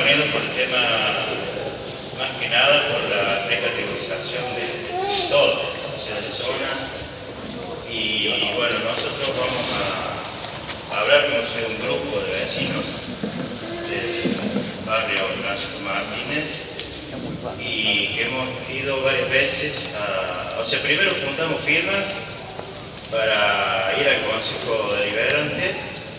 reunidos por el tema, más que nada por la recategorización de todo, o sea, de zonas. Y bueno, nosotros vamos a hablar con un grupo de vecinos del barrio Francisco Martínez y que hemos ido varias veces o sea, primero juntamos firmas para ir al Consejo Deliberante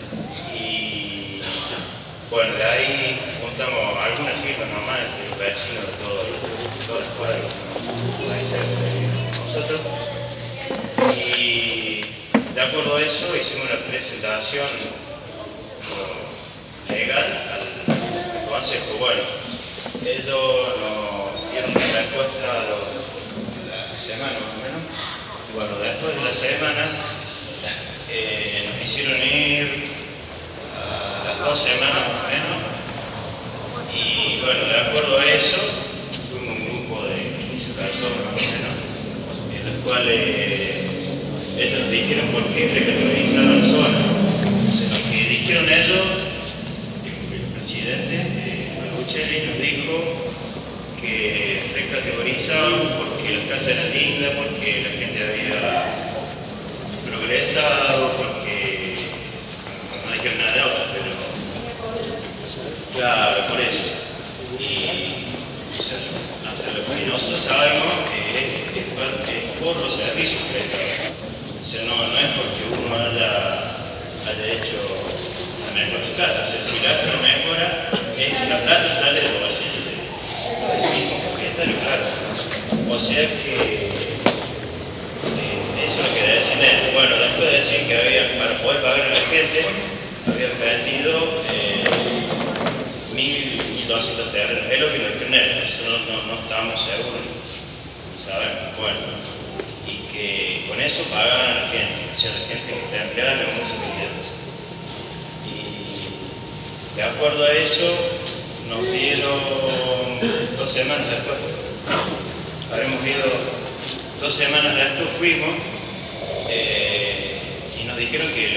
y bueno, de ahí juntamos algunas firmas nomás de los vecinos de todas las cuadras que pueden ser de nosotros. Y de acuerdo a eso hicimos una presentación legal al Consejo. Bueno, ellos nos dieron una respuesta a la semana más o menos. Y bueno, después de la semana nos hicieron ir a las 2 semanas más o menos. Y bueno, de acuerdo a eso, fuimos un grupo de 15 personas más o menos, en los cuales ellos nos dijeron por qué recategorizaban la zona. Lo que dijeron ellos, el presidente Malucelli nos dijo que recategorizaban porque las casas eran lindas, porque la gente había progresado, porque no dijeron nada de otro, pero claro, por eso. Y hasta lo que nosotros sabemos es por los servicios prestados. O sea, no es porque uno haya hecho la mejora de su casa. O sea, si le hace una mejora, la plata sale del bolsillo del mismo propietario, claro. O sea que eso es lo que decían ellos. Bueno, después de decir que para poder pagar a la gente, habían vendido 1.200 terrenos. Es lo que nos dijeron ellos. Nosotros no estábamos seguros, sabemos. Bueno, y que con eso pagaban a la gente, o sea, la gente que está empleada en muchos millones. Y de acuerdo a eso, nos dieron 2 semanas después. Habremos ido 2 semanas después, fuimos y nos dijeron que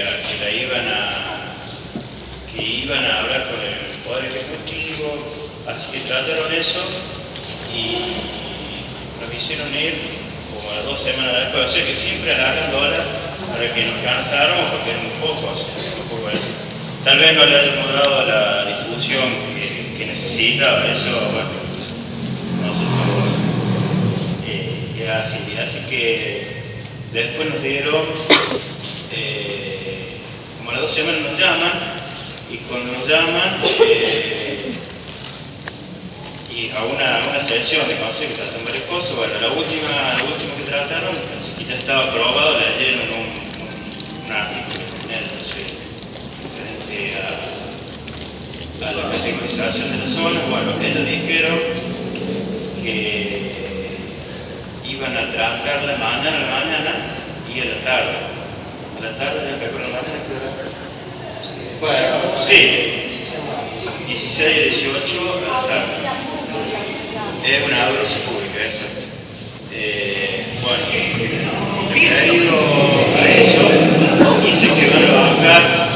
iban a hablar con el Poder Ejecutivo, así que trataron eso y nos hicieron ir como a las 2 semanas después, o sea que siempre alargando horas para que nos cansáramos porque eran muy pocos, tal vez no le hayamos dado la difusión que necesitaba, eso, bueno, nosotros es así que después nos dieron, como a las 2 semanas nos llaman, y cuando nos llaman, y a una sesión de consejo que tratan varias cosas, bueno, lo último que trataron, y ya estaba aprobado, le dieron un artículo en él, frente a la categorización de la zona. Bueno, ellos dijeron que iban a tratar la mañana y a la tarde. A la tarde, ¿me acuerdo la mañana? Bueno, sí, 16 y 18 a la tarde. Es una audiencia pública esa. Bueno, debido a eso, dicen que van a bajar,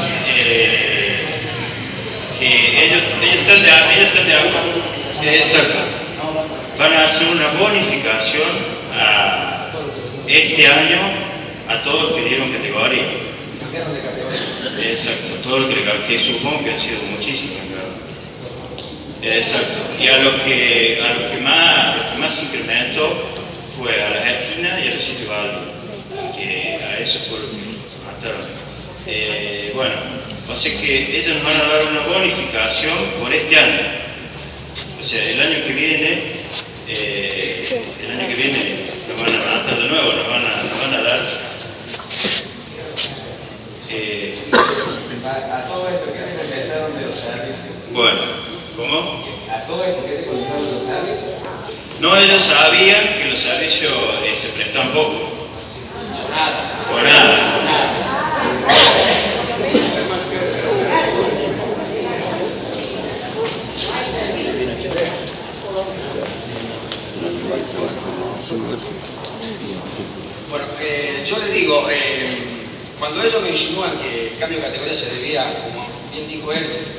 que ellos están de acuerdo. Exacto. Van a hacer una bonificación este año a todos los que dieron categoría. Exacto, todo lo que supongo que han sido muchísimos. Exacto, y a lo que más incrementó fue a las esquinas y a los sitios altos, que a eso fue lo que mataron. Bueno, o sea que ellos nos van a dar una bonificación por este año. O sea, el año que viene nos van a matar de nuevo, nos van a dar. A todo esto, ¿qué te comentaron de los servicios? Bueno, ¿cómo? A todo esto, ¿qué te comentaron de los servicios? No, ellos sabían que los servicios se prestan poco. Nada. Por nada. Bueno, yo les digo, cuando ellos me insinúan que el cambio de categoría se debía, como bien dijo él,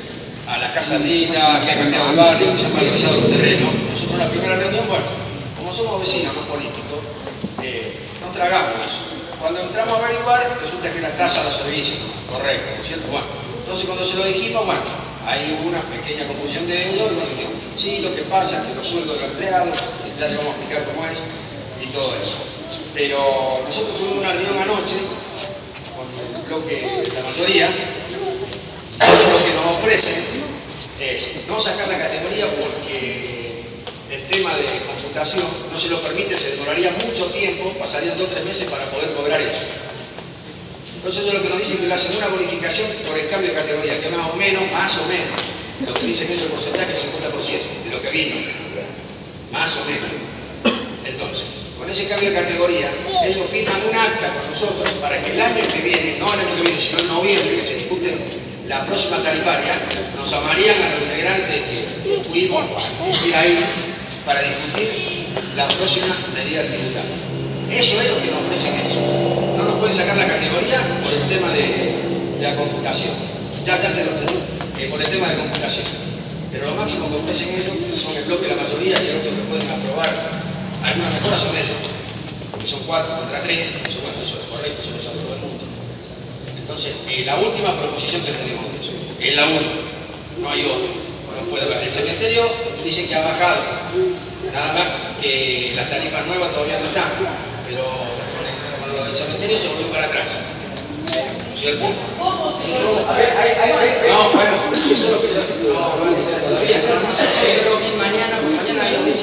a la casa linda, que ha cambiado el barrio, que se han valorizado los terrenos. Nosotros en la primera reunión, bueno, como somos vecinos, no políticos, no tragamos eso. Cuando entramos a averiguar, resulta que la tasa de servicio, correcto, ¿no es cierto? Bueno, entonces cuando se lo dijimos, bueno, hay una pequeña confusión de ellos, y bueno, dijimos, sí, lo que pasa es que los sueldos de los empleados, y ya le vamos a explicar cómo es, y todo eso. Pero nosotros tuvimos una reunión anoche, con el bloque de la mayoría, y lo que nos ofrecen es no sacar la categoría porque el tema de computación no se lo permite, se demoraría mucho tiempo, pasarían 2 o 3 meses para poder cobrar eso. Entonces ellos lo que nos dicen es que le hacen una bonificación por el cambio de categoría, que más o menos, lo que dicen ellos el porcentaje es 50% de lo que vino, más o menos. Entonces, con ese cambio de categoría, ellos firman un acta con nosotros para que el año que viene, no el año que viene, sino en noviembre, que se discute la próxima tarifaria, nos llamarían a los integrantes que fuimos ir ahí para discutir la próxima medida tributaria. Eso es lo que nos ofrecen ellos. No nos pueden sacar la categoría por el tema de la computación. Ya te lo tengo, por el tema de computación. Pero lo máximo que ofrecen ellos son el bloque de la mayoría y el otro que pueden aprobar. Algunas mejoras son ellos, porque son 4 contra 3, eso es correcto, eso lo sabe todo el mundo. Entonces, la última proposición que tenemos de eso, es la única, no hay otra. Bueno, puede ver, el cementerio dice que ha bajado, nada más que las tarifas nuevas todavía no están, pero con lo del cementerio se volvió para atrás. ¿No es cierto? A ver, no, bueno, eso es lo que yo todavía, será mucho, y mañana hay audiencia.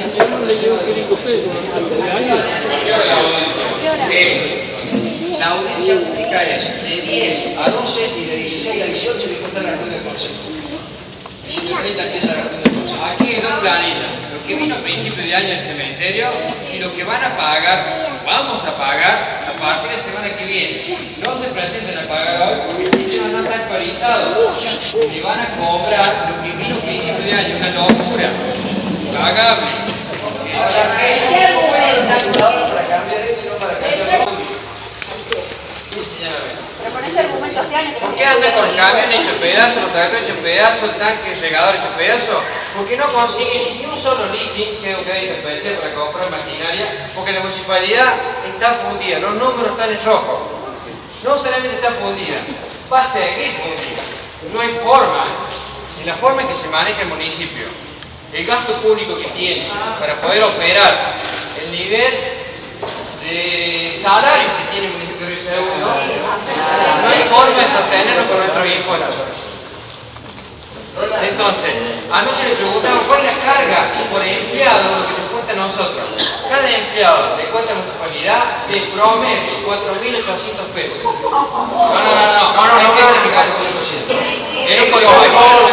La audiencia pública es de 10 a 12 y de 16 a 18 que está la reunión del Consejo. Y 7:30 empieza la reunión del Consejo. Aquí hay 2 planitas, lo que vino a principio de año del cementerio y lo que van a pagar, vamos a pagar a partir de semana que viene. No se presenten a pagar hoy porque el sistema no está actualizado. Y van a cobrar lo que vino a principio de año, una locura. Pagable. para cambiar eso y no para cambiar lo otro. Pero con ese argumento hace años que ¿Por qué andan con camión hecho pedazos, los tractores hechos pedazos, tanques, regadores hechos pedazos? Porque no consiguen ni un solo leasing, que es un crédito especial para comprar maquinaria, porque la municipalidad está fundida, los números están en rojo. No solamente está fundida, va a seguir fundida. No hay forma, en la forma en que se maneja el municipio, el gasto público que tiene para poder operar, el nivel de salario que tiene el municipio de Río Segundo, no hay forma de sostenerlo con nuestros impuestos. Entonces, anoche le preguntamos cuál es la carga por empleado, lo que nos cuesta a nosotros. Cada empleado de cuesta municipalidad de promedio 4.800 pesos. No, hay que explicar 4.800. En un color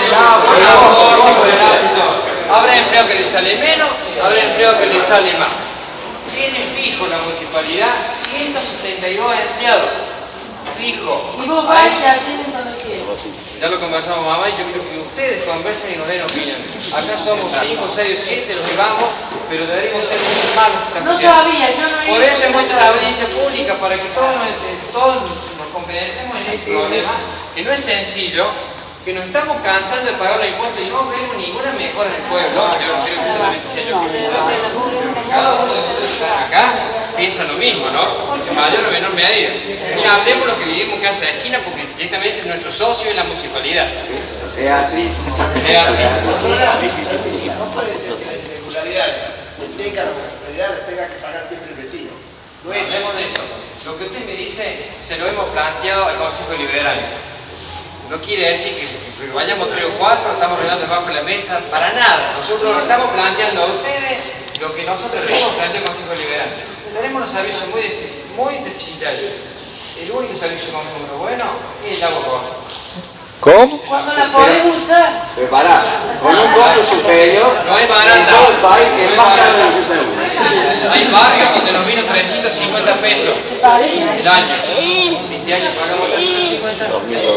habrá empleado que le sale menos, habrá empleado que le sale más. Tiene fijo la municipalidad 172 empleados. Fijo. Y vos vaya, tienen cuando quieras. Ya lo conversamos, mamá, y yo creo que ustedes conversen y nos den opinión. Acá somos 5, 6 o 7 los que vamos, pero deberíamos ser mucho más los que están No pidiendo. sabía, yo no Por eso hemos hecho la audiencia pública, para que todos nos compenetremos en este problema, que no es sencillo, que nos estamos cansando de pagar los impuestos y no vemos ninguna mejora en el pueblo. Yo no creo que solamente sea yo que pienso así. Cada uno de ustedes que están acá piensa lo mismo, ¿no? En mayor o menor medida. Y hablemos lo que vivimos en casa de esquina, porque directamente nuestro socio es la municipalidad. Es así. Es así. No puede ser que la irregularidad tenga la municipalidad, la tenga que pagar siempre el vecino. No hacemos de eso. Lo que usted me dice se lo hemos planteado al Consejo Liberal. No quiere decir que vayamos 3 o 4, estamos arreglando debajo de la mesa, para nada. Nosotros lo estamos planteando a ustedes lo que nosotros le hemos planteado al Consejo Liberal. Tenemos unos servicios muy deficitarios. El único servicio con número bueno es el agua. ¿Cómo? Cuando la podés usar. Preparada. Con un costo superior. No es En barata. todo el país, que es más caro de Río Segundo. Hay barrios donde nos vino 350 pesos el año. Si este año pagamos 350.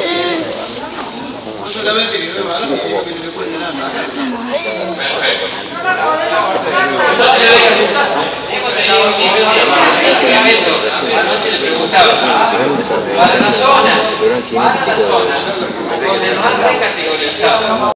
No solamente que no es barato, sino que no le cuesta nada. Hemos tenido un nivel de incremento. Anoche le preguntaba, para las zonas donde nos han recategorizado